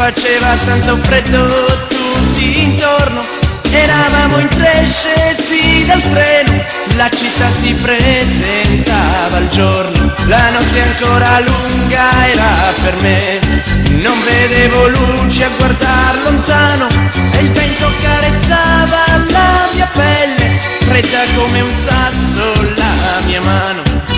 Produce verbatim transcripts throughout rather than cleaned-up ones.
faceva tanto freddo tutti intorno. Eravamo in tre scesi dal treno, la città si presentava al giorno. La notte ancora lunga era per me, non vedevo luci a guardar lontano, e il vento carezzava la mia pelle, fredda come un sasso la mia mano.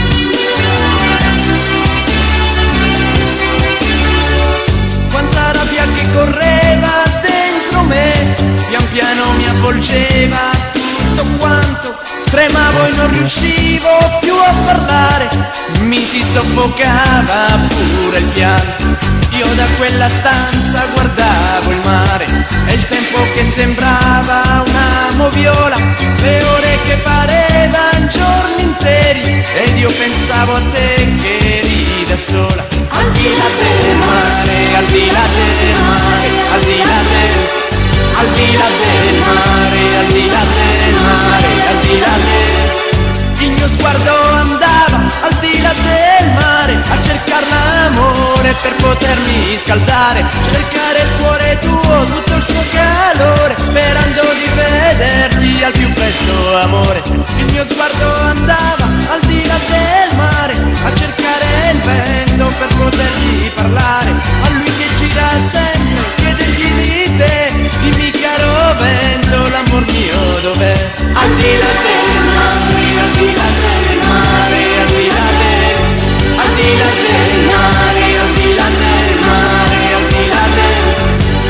Quanta rabbia che correva dentro me, pian piano mi avvolgeva tutto quanto, tremavo e non riuscivo più a parlare, mi si soffocava pure il pianto. Io da quella stanza guardavo il mare e il tempo che sembrava una moviola, le ore che parevan giorni interi, ed io pensavo a te che eri da sola. Al di là del mare, al di là del mare, al di là del al di là del mare, al di là del mare, al di là del... Il mio sguardo andava al di là del mare a cercare l'amore per potermi scaldare, cercare il cuore tuo, tutto il suo calore, sperando di vederti al più presto, amore. Il mio sguardo andava al di là del mare a cercare il vento per potergli parlare, a lui che gira sempre, chiedergli di te, dimmi caro vento, l'amor mio dov'è? Al di là del mare, al di là del mare, al di là del, al di là del mare, al di là del mare, al di là del...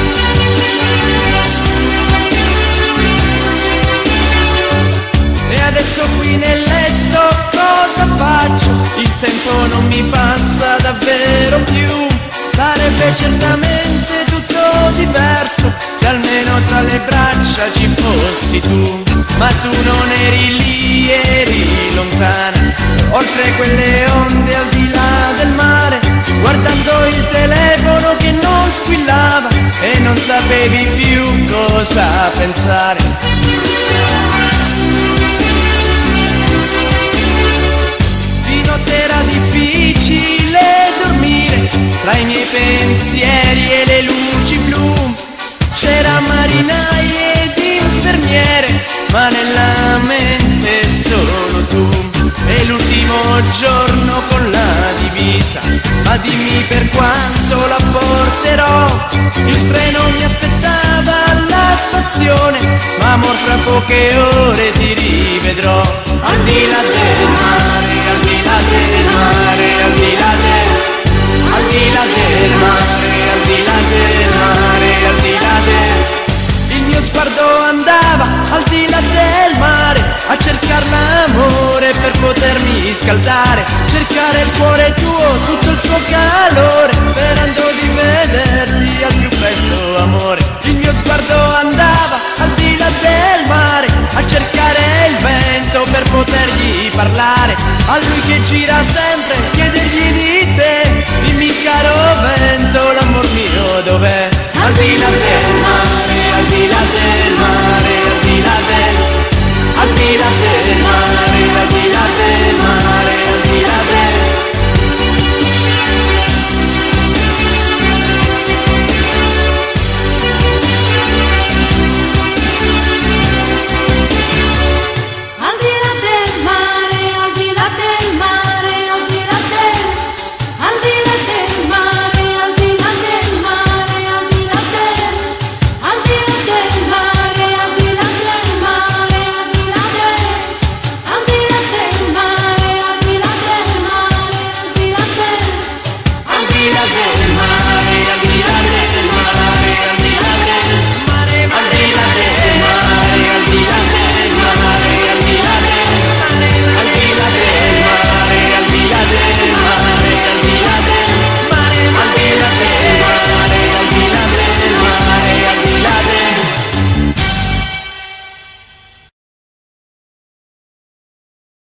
E adesso qui nel letto cosa faccio? Il tempo non mi passa davvero più, sarebbe certamente tutto diverso se almeno tra le braccia ci fossi tu, ma tu non eri lì, eri lontana, oltre quelle onde al di là del mare, guardando il telefono che non squillava e non sapevi più cosa pensare. Di notte era difficile dormire, tra i miei pensieri e le luci blu, c'era marinai ed infermiere, ma nella mente solo tu. E l'ultimo giorno con la divisa, ma dimmi per quanto la porterò, il treno mi aspettava alla stazione, ma amor fra poche ore ti rivedrò. Al di là del mare, al di là del mare, al di là del, al di là del mare, al di là del mare, al di là del... Il mio sguardo andava al di là del mare a cercare l'amore per potermi scaldare, cercare il cuore tuo, tutto il suo calore, sperando di vederti al più presto, amore. Il mio sguardo andava al di là del mare a cercare il vento per potergli parlare, a lui che gira sempre,